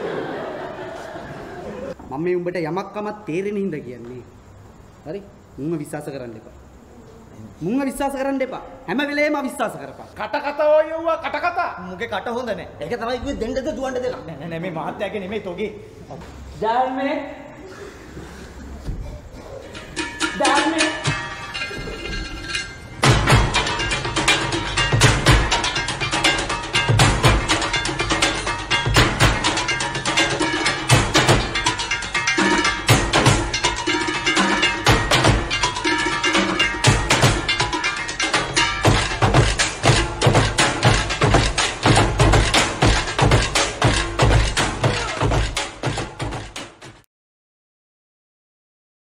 මම මේ උඹට යමක් කමක් තේරෙන හින්දා කියන්නේ. හරි? මුංග විශ්වාස කරන්න එපා. මුංග විශ්වාස කරන්න එපා. හැම වෙලේම අවිශ්වාස කරපන්. කට කතා ඔය යුවා කට කතා. මුගේ කට හොඳ නැහැ. ඒක තමයි කිව්වේ දෙන්නද දුවන්න දෙක. නෑ මේ මහත්තයාගේ නෙමෙයි තෝගේ. ධර්මයේ